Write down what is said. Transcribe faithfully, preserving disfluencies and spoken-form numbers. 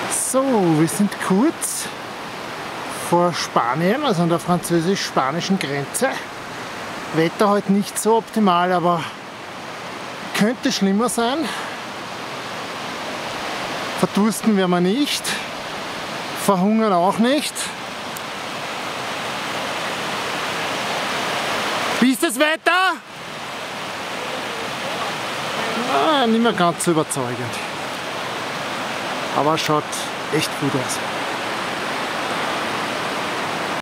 So, wir sind kurz vor Spanien, also an der französisch-spanischen Grenze. Wetter heute nicht so optimal, aber könnte schlimmer sein. Verdursten werden wir nicht, verhungern auch nicht. Wie ist das Wetter? Ah, nicht mehr ganz so überzeugend. Aber schaut echt gut aus.